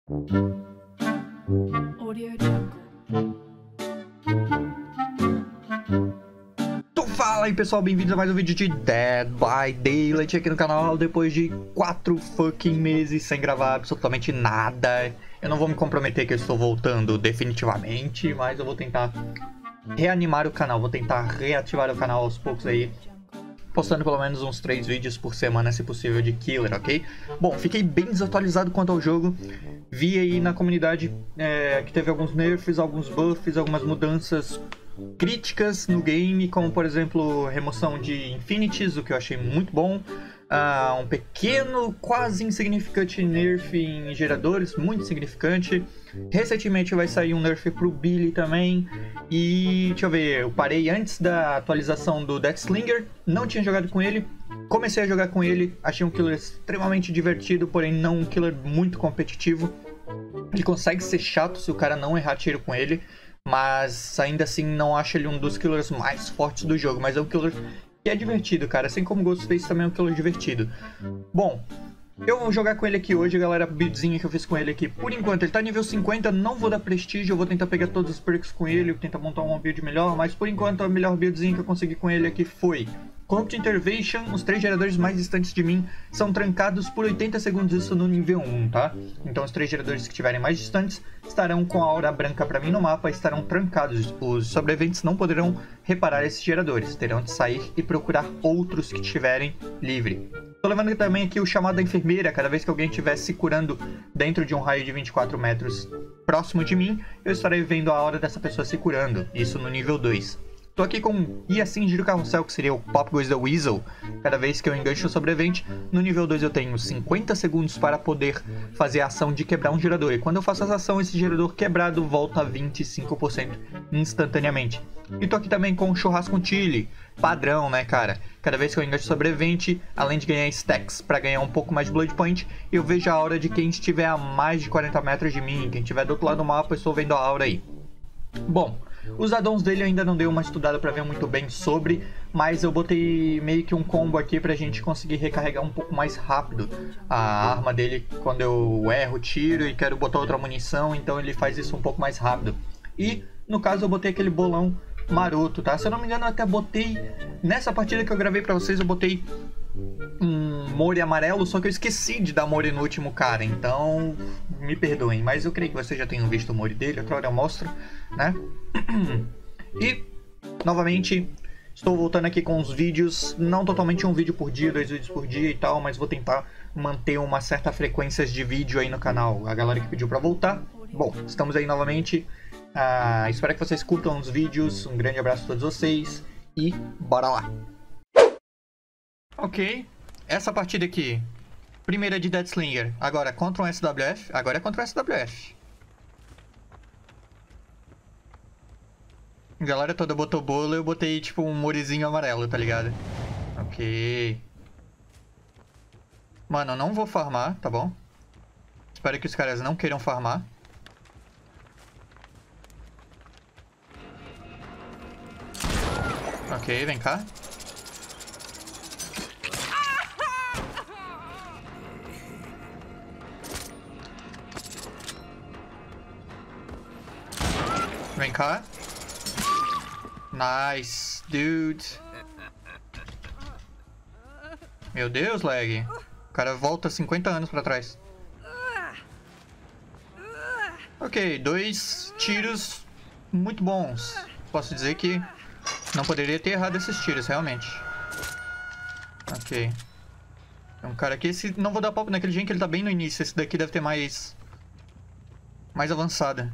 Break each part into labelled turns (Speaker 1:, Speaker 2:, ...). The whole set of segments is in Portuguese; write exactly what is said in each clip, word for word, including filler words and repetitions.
Speaker 1: Então fala aí pessoal, bem-vindos a mais um vídeo de Dead by Daylight aqui no canal. Depois de quatro fucking meses sem gravar absolutamente nada. Eu não vou me comprometer que eu estou voltando definitivamente, mas eu vou tentar reanimar o canal, vou tentar reativar o canal aos poucos aí, postando pelo menos uns três vídeos por semana, se possível, de Killer, ok? Bom, fiquei bem desatualizado quanto ao jogo. Vi aí na comunidade é, que teve alguns nerfs, alguns buffs, algumas mudanças críticas no game, como por exemplo, remoção de infinities, o que eu achei muito bom. Uh, um pequeno, quase insignificante nerf em geradores, muito insignificante. Recentemente vai sair um nerf pro Billy também. E deixa eu ver, eu parei antes da atualização do Deathslinger, não tinha jogado com ele. Comecei a jogar com ele, achei um killer extremamente divertido, porém não um killer muito competitivo. Ele consegue ser chato se o cara não errar tiro com ele, mas ainda assim não acho ele um dos killers mais fortes do jogo. Mas é um killer que é divertido, cara, assim como o Ghostface também é um killer divertido. Bom, eu vou jogar com ele aqui hoje, galera, a buildzinha que eu fiz com ele aqui. Por enquanto, ele tá nível cinquenta, não vou dar prestígio, eu vou tentar pegar todos os perks com ele, tentar montar uma build melhor, mas por enquanto a melhor buildzinha que eu consegui com ele aqui foi Corrupt Intervention. Os três geradores mais distantes de mim são trancados por oitenta segundos, isso no nível um, tá? Então os três geradores que estiverem mais distantes estarão com a aura branca pra mim no mapa, estarão trancados. Os sobreviventes não poderão reparar esses geradores, terão de sair e procurar outros que estiverem livre. Tô levando também aqui o chamado da enfermeira. Cada vez que alguém estiver se curando dentro de um raio de vinte e quatro metros próximo de mim, eu estarei vendo a hora dessa pessoa se curando, isso no nível dois. Tô aqui com E assim gira o carrossel, que seria o Pop Goes the Weasel. Cada vez que eu engancho o sobrevivente, no nível dois eu tenho cinquenta segundos para poder fazer a ação de quebrar um gerador. E quando eu faço essa ação, esse gerador quebrado volta a vinte e cinco por cento instantaneamente. E tô aqui também com o Churrasco Chili, padrão, né, cara? Cada vez que eu engancho o sobrevivente, além de ganhar stacks para ganhar um pouco mais de Blood Point, eu vejo a aura de quem estiver a mais de quarenta metros de mim. Quem estiver do outro lado do mapa, eu estou vendo a aura aí. Bom, os addons dele eu ainda não dei uma estudada pra ver muito bem sobre, mas eu botei meio que um combo aqui pra gente conseguir recarregar um pouco mais rápido a arma dele quando eu erro, tiro e quero botar outra munição, então ele faz isso um pouco mais rápido. E, no caso, eu botei aquele bolão maroto, tá? Se eu não me engano, eu até botei, nessa partida que eu gravei pra vocês, eu botei um Mori amarelo, só que eu esqueci de dar Mori no último cara, então me perdoem, mas eu creio que vocês já tenham visto o Mori dele, outra hora eu mostro, né? E, novamente, estou voltando aqui com os vídeos, não totalmente um vídeo por dia, dois vídeos por dia e tal, mas vou tentar manter uma certa frequência de vídeo aí no canal, a galera que pediu pra voltar. Bom, estamos aí novamente, uh, espero que vocês curtam os vídeos, um grande abraço a todos vocês e bora lá! Ok, essa partida aqui, primeira de Deathslinger, agora contra um S W F, agora é contra um S W F. A galera toda botou bolo, eu botei tipo um morizinho amarelo, tá ligado? Ok. Mano, eu não vou farmar, tá bom? Espero que os caras não queiram farmar. Ok, vem cá. Vem cá. Nice, dude. Meu Deus, lag. O cara volta cinquenta anos pra trás. Ok, dois tiros muito bons. Posso dizer que não poderia ter errado esses tiros, realmente. Ok. Tem um cara aqui. Esse, não vou dar papo naquele gen que ele tá bem no início. Esse daqui deve ter mais... mais avançada.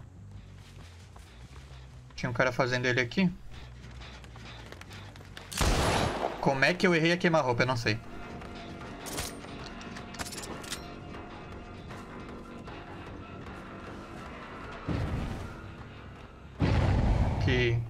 Speaker 1: Tinha um cara fazendo ele aqui. Como é que eu errei a queima-roupa? Eu não sei. Ok.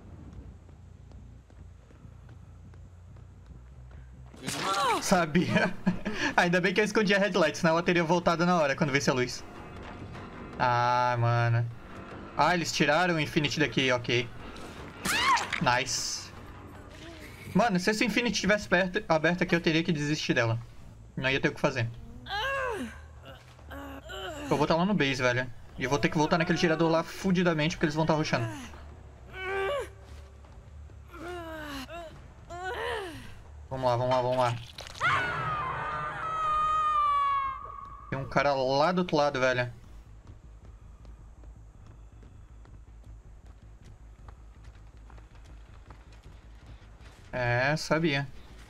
Speaker 1: Sabia. Ainda bem que eu escondi a headlight, senão ela teria voltado na hora quando visse a luz. Ah, mano. Ah, eles tiraram o Infinity daqui, ok. Nice. Mano, se esse Infinity tivesse perto, aberto aqui, eu teria que desistir dela. Não ia ter o que fazer. Eu vou estar lá no base, velho. E eu vou ter que voltar naquele gerador lá fudidamente, porque eles vão estar rushando. Vamos lá, vamos lá, vamos lá. Tem um cara lá do outro lado, velho. É, sabia.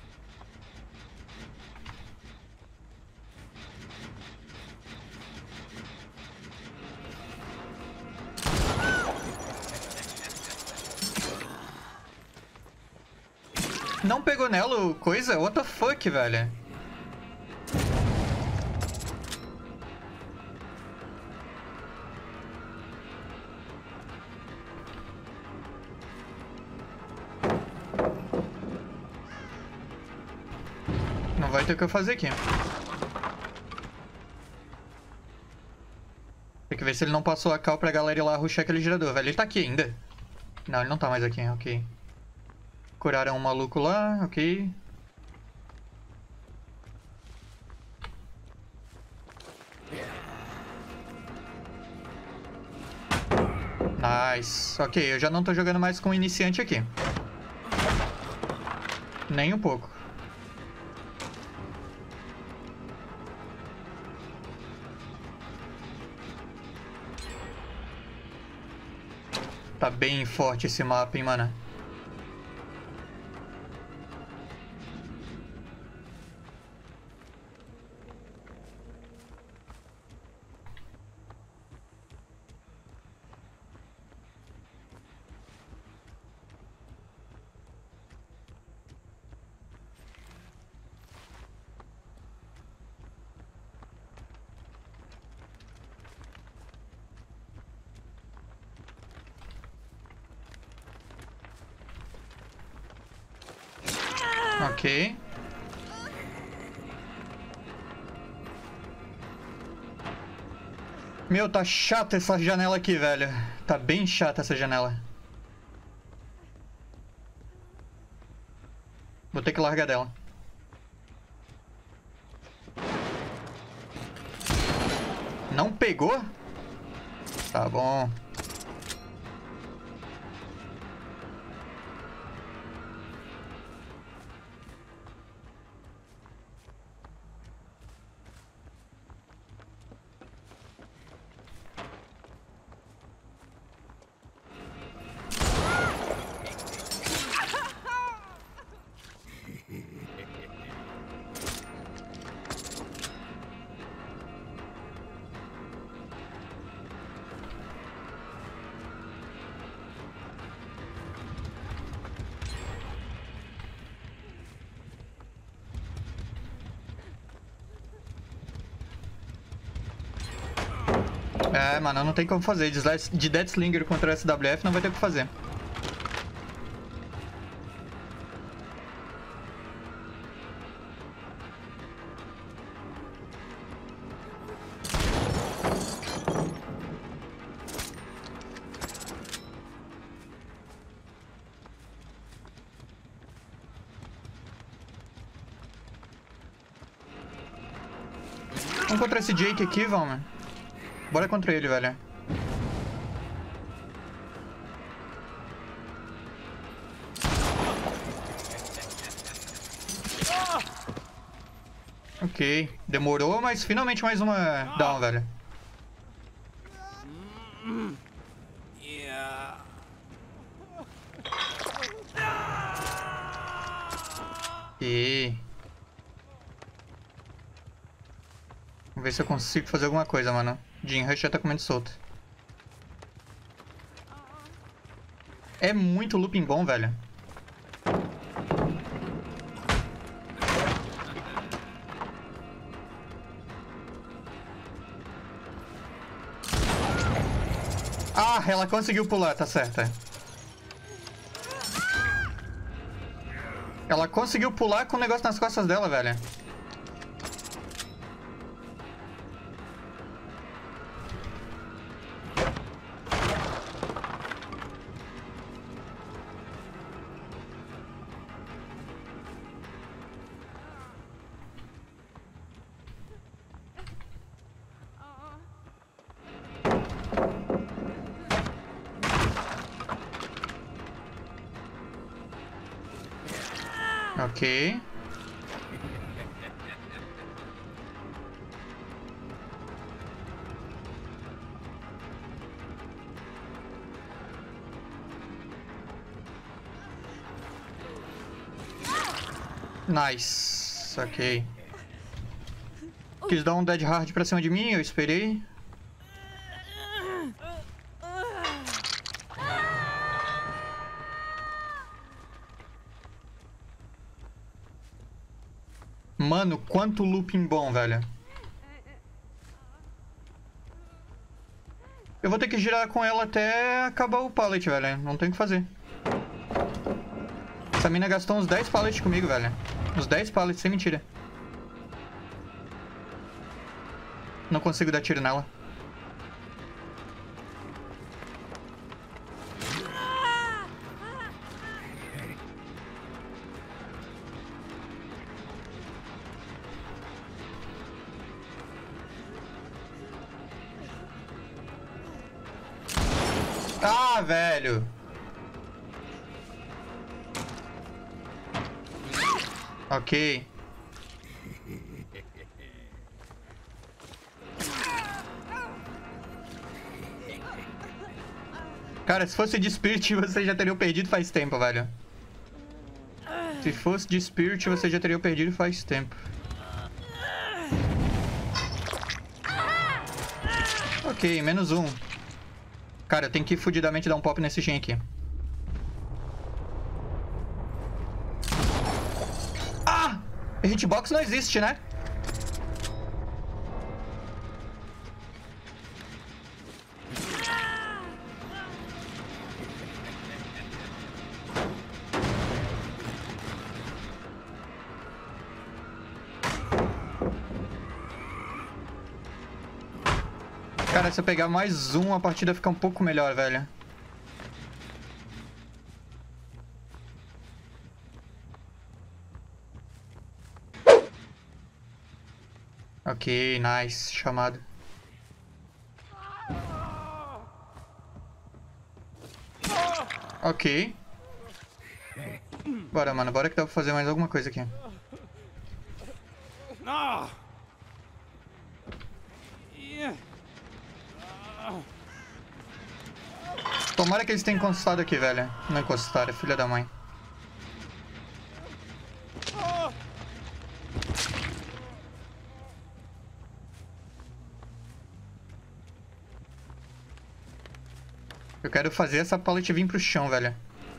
Speaker 1: Não pegou nela coisa? What the fuck, velho? Não vai ter o que eu fazer aqui. Tem que ver se ele não passou a cal pra galera ir lá rushar aquele gerador, velho. Ele tá aqui ainda. Não, ele não tá mais aqui, ok. Curaram um maluco lá, ok. Nice. Ok, eu já não tô jogando mais com iniciante aqui. Nem um pouco. Tá bem forte esse mapa, hein, mano. Ok. Meu, tá chata essa janela aqui, velho. Tá bem chata essa janela. Vou ter que largar dela. Não pegou? Tá bom. É, mano, não tem como fazer. De Deathslinger contra S W F não vai ter o que fazer. Vamos contra esse Jake aqui, vamos. Bora contra ele, velho. Ok. Demorou, mas finalmente mais uma down, velho. E... Vamos ver se eu consigo fazer alguma coisa, mano. Jim Rush já tá comendo solto. É muito looping bom, velho. Ah, ela conseguiu pular, tá certa. Ela conseguiu pular com o negócio nas costas dela, velho. Ok. Nice. Ok. Quis dar um dead hard pra cima de mim, eu esperei. Mano, quanto looping bom, velho. Eu vou ter que girar com ela até acabar o pallet, velho. Não tem o que fazer. Essa mina gastou uns dez pallets comigo, velho. Uns dez pallets, sem mentira. Não consigo dar tiro nela. Ah, velho. Ok. Cara, se fosse de Spirit, você já teria perdido faz tempo, velho. Se fosse de Spirit, você já teria perdido faz tempo. Ok, menos um. Cara, eu tenho que fudidamente dar um pop nesse gen aqui. Ah! Hitbox não existe, né? Cara, se eu pegar mais um, a partida fica um pouco melhor, velho. Ok, nice. Chamado. Ok. Bora, mano. Bora que dá pra fazer mais alguma coisa aqui. Tomara que eles tenham encostado aqui, velho. Não encostaram, filha da mãe. Eu quero fazer essa pallet vir pro chão, velho.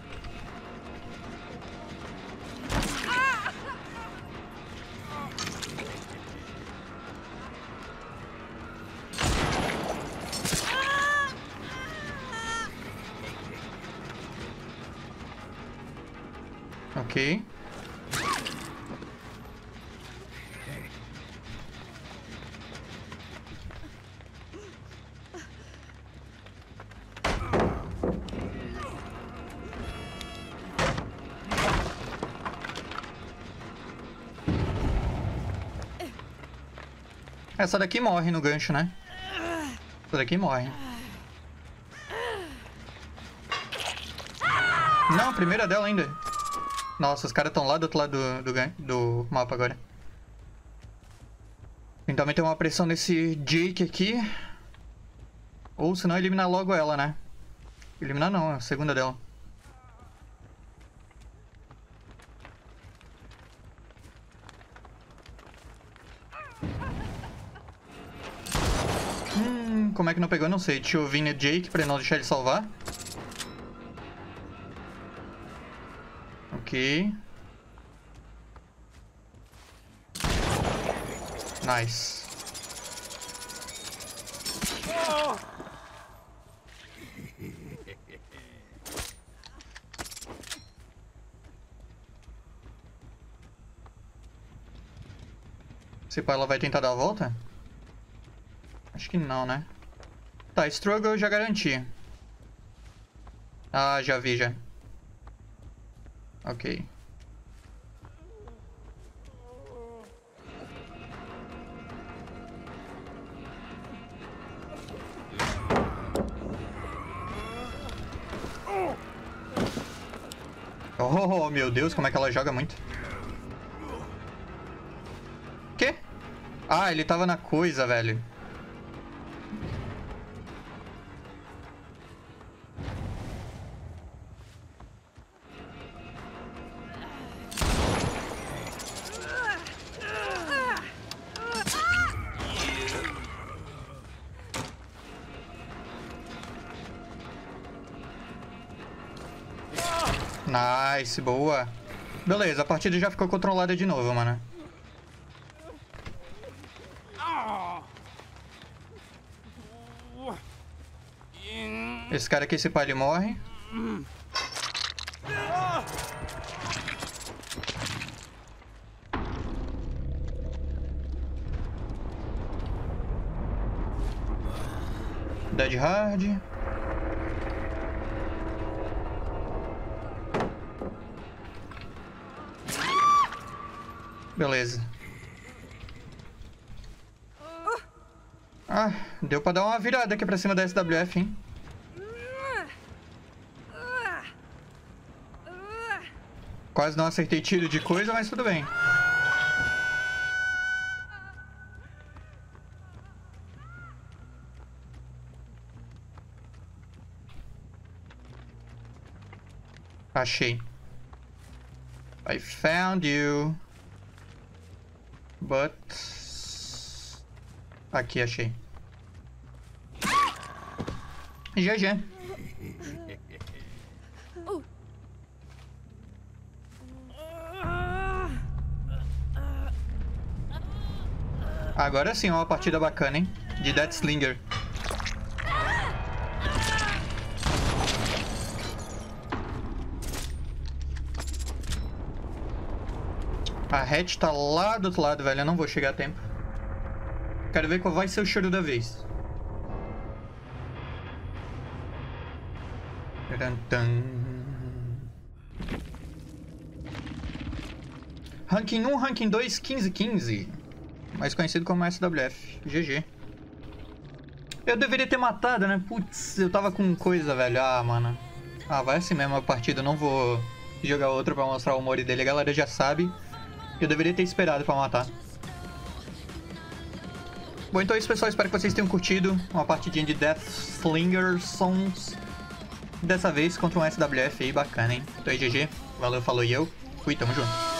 Speaker 1: Ok. Essa daqui morre no gancho, né? Essa daqui morre. Não, a primeira dela ainda. Nossa, os caras estão lá do outro lado do, do, do mapa agora. Então meter uma pressão nesse Jake aqui. Ou senão eliminar logo ela, né? Eliminar não, é a segunda dela. Hum, como é que não pegou? Não sei. Deixa eu vir no Jake pra não deixar ele salvar. Ok. Nice. Se pá, ela vai tentar dar a volta? Acho que não, né? Tá, struggle eu já garanti. Ah, já vi, já. Ok. Oh, meu Deus, como é que ela joga muito. Ah, ele tava na coisa, velho. Nice, boa. Beleza, a partida já ficou controlada de novo, mano. Esse cara aqui, se pá, ele morre. Dead Hard. Beleza. Ah, deu pra dar uma virada aqui pra cima da S W F, hein? Quase não acertei tiro de coisa, mas tudo bem. Achei. I found you. But... Aqui, achei. G G. Agora sim, uma partida bacana, hein? De Deathslinger. A hatch tá lá do outro lado, velho. Eu não vou chegar a tempo. Quero ver qual vai ser o choro da vez. Ranking um, Ranking dois, quinze quinze. Mais conhecido como S W F. G G. Eu deveria ter matado, né? Putz, eu tava com coisa, velho. Ah, mano. Ah, vai assim mesmo a partida. Eu não vou jogar outra pra mostrar o Mori dele. A galera já sabe. Eu deveria ter esperado pra matar. Bom, então é isso, pessoal. Espero que vocês tenham curtido uma partidinha de Deathslinger Sons. Dessa vez contra um S W F aí, bacana, hein? Então é G G. Valeu, falou e eu. Fui, tamo junto.